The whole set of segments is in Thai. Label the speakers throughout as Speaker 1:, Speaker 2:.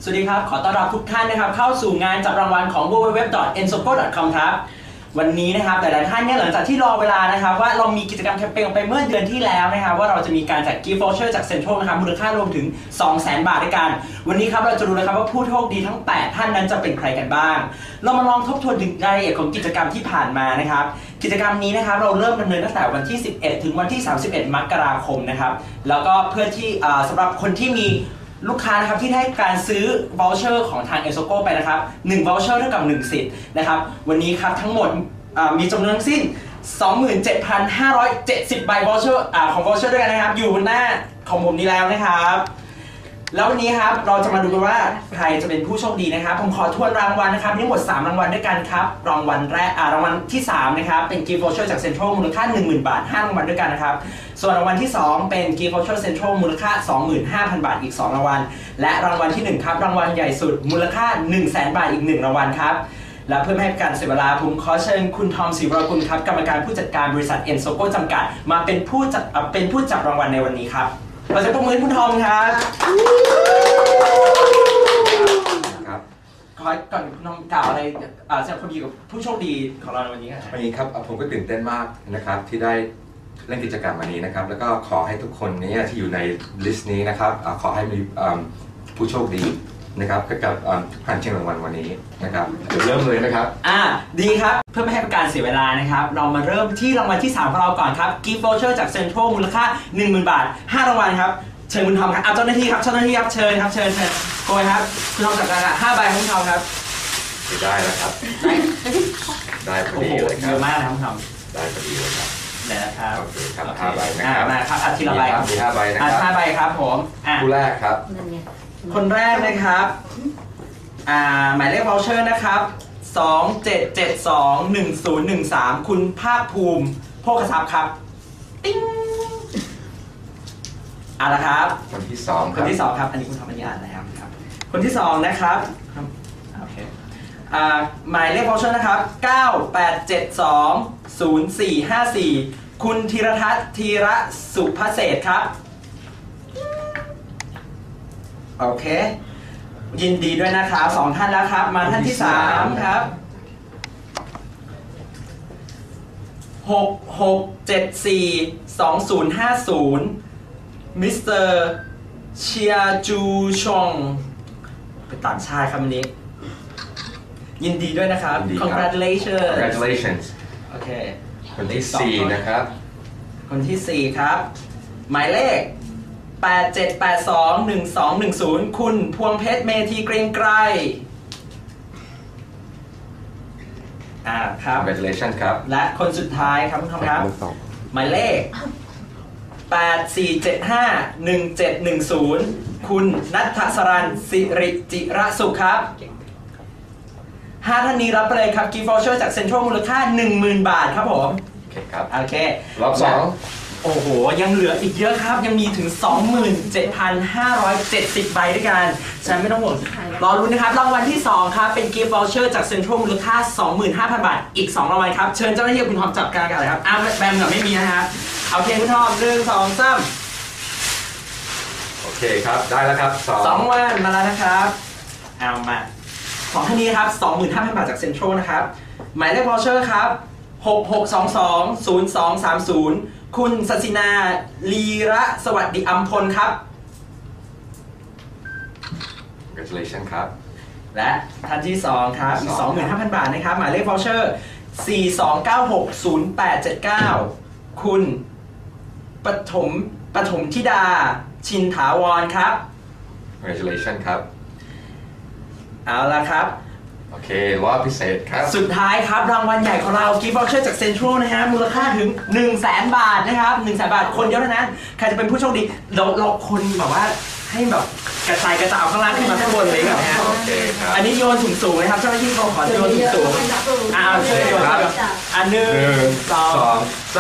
Speaker 1: สวัสดีครับขอต้อนรับทุกท่านนะครับเข้าสู่งานจับรางวัลของ www.ensoko.com ครับวันนี้นะครับหลายๆท่านเนี่ยหลังจากที่รอเวลานะครับว่าเรามีกิจกรรมแคมเปญไปเมื่อเดือนที่แล้วนะครับว่าเราจะมีการแจกกิฟต์วอเชอร์จากเซ็นทรัลนะครับมูลค่ารวมถึง 200,000 บาทด้วยกันวันนี้ครับเราจะรู้นะครับว่าผู้โชคดีทั้ง8ท่านนั้นจะเป็นใครกันบ้างเรามาลองทบทวนถึงรายละเอียดของกิจกรรมที่ผ่านมานะครับกิจกรรมนี้นะครับเราเริ่มดำเนินตั้งแต่วันที่11ถึงวันที่31มกราคมนะครับแล้วก็เพื่อที่สำหรับคนที่มีลูกค้านะครับที่ได้การซื้อ voucher ของทาง Ensoko ไปนะครับ1 voucher เท่ากับ1สิทธิ์นะครับวันนี้ครับทั้งหมดมีจำนวนทั้งสิ้น 27,570 ใบ voucher ของ voucher ด้วยกันนะครับอยู่บนหน้าของผมนี้แล้วนะครับแล้ววันนี้ครับเราจะมาดูกันว่าใครจะเป็นผู้โชคดีนะครับผมขอทวนรางวัลนะครับทั้งหมด3รางวัลด้วยกันครับรางวัลแรกรางวัลที่3นะครับเป็น gift voucher จาก Central มูลค่า 10,000 บาท5รางวัลด้วยกันนะครับส่วนรางวัลที่2เป็น gift voucher Central มูลค่า 25,000 บาทอีก2รางวัลและรางวัลที่1ครับรางวัลใหญ่สุดมูลค่า 100,000 บาทอีก1รางวัลครับและเพื่อไม่ให้การเสียเวลาผมขอเชิญคุณทอมศรีวรกุลครับกรรมการผู้จัดการบริษัท Ensoko จำกัดมาเป็นผู้จับรางวัลในวันนี้ครับขอเสียงปรบมือคุณทอมครับขอก่อนน้องกล่าวอะไรแสดงความยินดีกับผู้โชคดีของเราในวันนี้ครับ
Speaker 2: วันนี้ครับผมก็ตื่นเต้นมากนะครับที่ได้เล่นกิจกรรมวันนี้นะครับแล้วก็ขอให้ทุกคนนี้ที่อยู่ในลิสต์นี้นะครับขอให้มีผู้โชคดีนะครับกับการชิงรางวัลวันนี้นะครับเดี๋ยวเริ่มเลยนะครับ
Speaker 1: ดีครับเพื่อไม่ให้เป็นการเสียเวลานะครับเรามาเริ่มที่รางวัลที่3ของเราก่อนครับ gift voucher จาก Central มูลค่า 10,000 บาท5รางวัลครับเชิญคุณทอมครับเจ้าหน้าที่ครับเชิญครับเชิญโกยครับคุณทอมจัดการ5ใบคุณทอมครับ
Speaker 2: ได้แล้วครับได้พอดีเลยครับ
Speaker 1: เยอะมากนะครับคุณทอม
Speaker 2: ได้พอดีเลยครับ
Speaker 1: ได้ครับ
Speaker 2: โอเคครับ5ใบนะครับ
Speaker 1: มาครับทีละใบ
Speaker 2: มี5ใบนะครับ
Speaker 1: 5ใบครับผม
Speaker 2: ผู้แรกครับ
Speaker 1: คนแรกนะครับหมายเลข voucher นะครับ27721013คุณภาคภูมิโภคทรัพย์ครับติ๊งละครับ
Speaker 2: คนที่2
Speaker 1: ครับอันนี้คุณทำอันนี้อ่านแล้วครับคนที่2นะครับโอเคหมายเลข voucher นะครับ98720454คุณธีรทัศน์ธีระสุภเศรษฐ์ครับโอเคยินดีด้วยนะครับ2ท่านแล้วครับมาท่านที่3ครับ66742050มิสเตอร์เชียจูชงเป็นต่างชาติครับวันนี้ยินดีด้วยนะครับ
Speaker 2: congratulations
Speaker 1: โอเค
Speaker 2: คนที่4นะครับ
Speaker 1: คนที่4ครับหมายเลข87821210คุณพวงเพชรเมธีเกรียงไกรครับ
Speaker 2: congratulations ครับ
Speaker 1: และคนสุดท้ายครับคุณทอมครับหมายเลข84751710คุณณัฐสรัญสิริจิระสุขครับ5ท่านนี้รับไปเลยครับ gift voucher จาก Central มูลค่า 10,000 บาทครับผม
Speaker 2: โอเคครับ
Speaker 1: โอเค
Speaker 2: รอบ2
Speaker 1: โอ้โหยังเหลืออีกเยอะครับยังมีถึง 27,570 ใบด้วยกันฉะนั้นไม่ต้องห่วงรอรุ้นนะครับรางวัลที่2ครับเป็น gift voucher จาก Central มูลค่า 25,000 บาทอีก2รางวัลครับเชิญเจ้าหน้าที่คุณทอมจับการกันเลยครับแบมกับไม่มีนะฮะโอเคคุณทอม1 2 3
Speaker 2: โอเคครับได้แล้วครับ
Speaker 1: 2วันมาแล้วนะครับเอามา2ท่านนี้ครับ 25,000 บาทจาก Central นะครับหมายเลข voucher ครับ66220230คุณศศินาลีระสวัสดิอัมพลครับ
Speaker 2: congratulations ครับ
Speaker 1: และท่านที่2ครับ 25,000 บาทนะครับหมายเลข voucher 42960879คุณปฐมธิดาชินถาวรครับ
Speaker 2: congratulations ครับ
Speaker 1: เอาละครับ
Speaker 2: โอเครอบพิเศษครับ
Speaker 1: สุดท้ายครับรางวัลใหญ่ของเรา gift voucher จาก Central นะฮะมูลค่าถึง 100,000 บาทนะครับ100,000 บาทคนเดียวเท่านั้นใครจะเป็นผู้โชคดีเราคนแบบว่าให้แบบกระจายเอาข้างล่างขึ้นมาข้างบนเลยแบบนี้
Speaker 2: โอเคครับ
Speaker 1: อันนี้โยนสูงๆนะครับเจ้าหน้าที่เขาขอโยนสูงๆช่วยโยนครับ1 2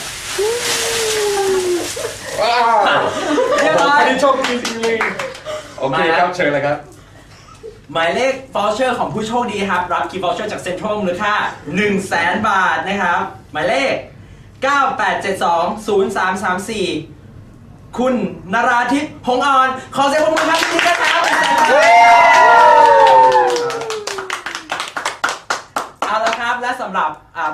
Speaker 1: 3ว้าว
Speaker 2: เรียบร้อยโชคดีจริงๆโอเคครับเชิญเลยครับ
Speaker 1: หมายเลข voucher ของผู้โชคดีครับรับ gift voucher จาก Central มูลค่า 100,000 บาทนะครับหมายเลข98720334คุณนราทิพย์หงอ่อนขอเสียงปรบมือครับที่นี่นะครับ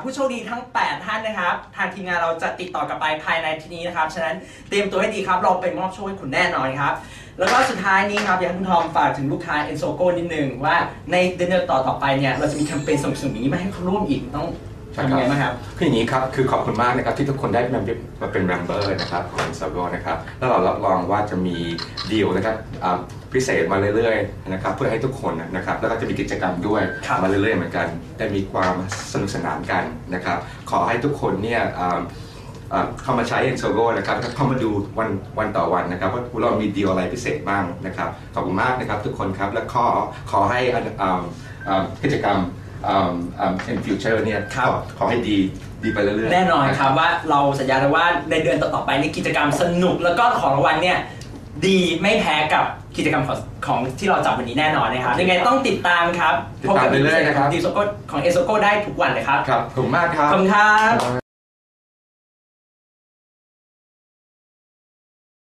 Speaker 1: ผู้โชคดีทั้ง 8 ท่านนะครับทางทีมงานเราจะติดต่อกลับไปภายในทีนี้นะครับฉะนั้นเตรียมตัวให้ดีครับเราไปมอบโชคให้คุณแน่นอนครับแล้วก็สุดท้ายนี้ครับอยากให้คุณทอมฝากถึงลูกค้า Ensogo นิดนึงว่าในเดือนต่อไปเนี่ยเราจะมีแคมเปญสนุกๆอย่างนี้มาให้เขาร่วมอีกต้องทำยังไงบ้างครับ
Speaker 2: คืออย่างนี้ครับคือขอบคุณมากนะครับที่ทุกคนได้มาเป็น member นะครับของ Ensogo นะครับแล้วเรารับรองว่าจะมีดีลนะครับพิเศษมาเรื่อยๆนะครับเพื่อให้ทุกคนนะครับแล้วก็จะมีกิจกรรมด้วยมาเรื่อยๆเหมือนกันได้มีความสนุกสนานกันนะครับขอให้ทุกคนเนี่ยเข้ามาใช้ Ensogo นะครับเข้ามาดูวันต่อวันนะครับว่าเรามีดีลอะไรพิเศษบ้างนะครับขอบคุณมากนะครับทุกคนครับและขอให้กิจกรรมin future เนี่ยขอให้ดีไปเรื่อยๆ
Speaker 1: แน่นอนครับว่าเราสัญญาเลยว่าในเดือนต่อไปในกิจกรรมสนุกแล้วก็ของรางวัลเนี่ยดีไม่แพ้กับกิจกรรมของที่เราจัดวันนี้แน่นอนนะครับยังไงต้องติดตามครับ
Speaker 2: ติดตามเรื่อยๆนะครับ
Speaker 1: ดีโซโก้ของ Ensogo ได้ทุกวันเลยครับ
Speaker 2: ครับขอบคุณมากครับ
Speaker 1: ขอบคุณครับ